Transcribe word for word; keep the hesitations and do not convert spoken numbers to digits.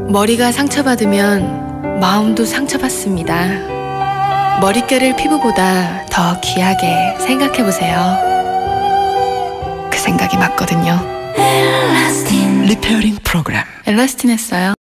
머리가 상처받으면 마음도 상처받습니다. 머릿결을 피부보다 더 귀하게 생각해보세요. 그 생각이 맞거든요. 리페어링 프로그램 엘라스틴 했어요.